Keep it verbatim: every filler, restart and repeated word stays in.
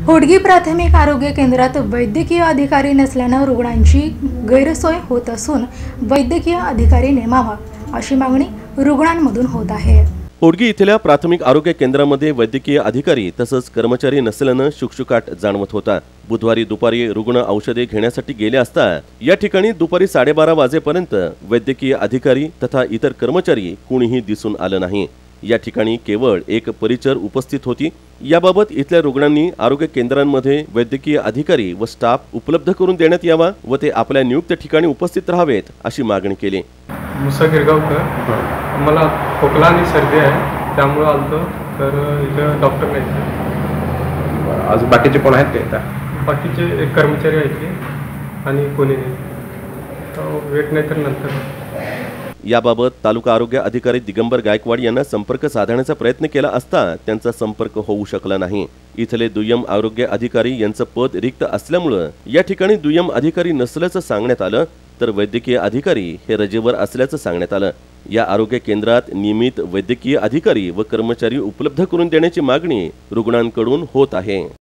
होडगी प्राथमिक आरोग्य केंद्रात वैद्यकीय अधिकारी नसल्याने रुग्णांची गैरसोय होत असून वैद्यकीय अधिकारी नेमावा अशी मागणी रुग्णांमधून होत आहे। होडगी इथल्या प्राथमिक आरोग्य केंद्रामध्ये वैद्यकीय अधिकारी तसंच कर्मचारी नसल्याने शुकशुकाट जाणवत होता। बुधवारी दुपारी रुग्ण औषधे घेण्यासाठी गेले असता या ठिकाणी दुपारी साडेबारा वाजेपर्यंत वैद्यकीय अधिकारी तथा इतर कर्मचारी कोणीही दिसून आलं नाही। या ठिकाणी केवळ एक परिचर उपस्थित होती। याबाबत इथल्या रुग्णांनी आरोग्य केंद्रांमध्ये वैद्यकीय अधिकारी व स्टाफ उपलब्ध करून देण्यात यावा व ते आपल्या नियुक्त ठिकाणी उपस्थित राहावेत अशी मागणी केली। मुसा गिरगावकर, मला खोकला आणि सर्दी आहे त्यामुळे आलतो, तर इथं डॉक्टर नाही। आज बाकीचे कोण आहेत ते? बाकीचे एक कर्मचारी आहेत आणि कोणी नाही, तर वेट नाही तर नंतर। याबाबत तालुका आरोग्य अधिकारी दिगंबर गायकवाड यांना संपर्क साधण्याचा प्रयत्न केला असता त्यांचा संपर्क होऊ शकला नाही। इथले दुय्यम आरोग्य अधिकारी यांचं पद रिक्त असल्यामुळे या ठिकाणी दुय्यम अधिकारी नसल्याचं सांगण्यात आलं, तर वैद्यकीय अधिकारी हे रजेवर असल्याचं सांगण्यात आलं। या आरोग्य केंद्रात नियमित वैद्यकीय अधिकारी व कर्मचारी उपलब्ध करून देण्याची मागणी रुग्णांकडून होत आहे।